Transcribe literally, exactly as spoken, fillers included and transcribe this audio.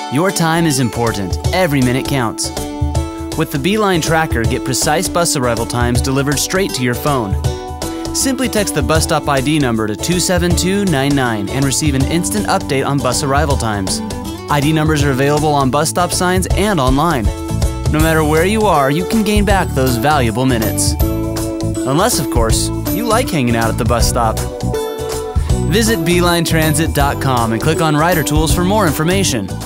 Your time is important. Every minute counts. With the Beeline Tracker, get precise bus arrival times delivered straight to your phone. Simply text the bus stop I D number to two seven two nine nine and receive an instant update on bus arrival times. I D numbers are available on bus stop signs and online. No matter where you are, you can gain back those valuable minutes. Unless, of course, you like hanging out at the bus stop. Visit beeline transit dot com and click on Rider Tools for more information.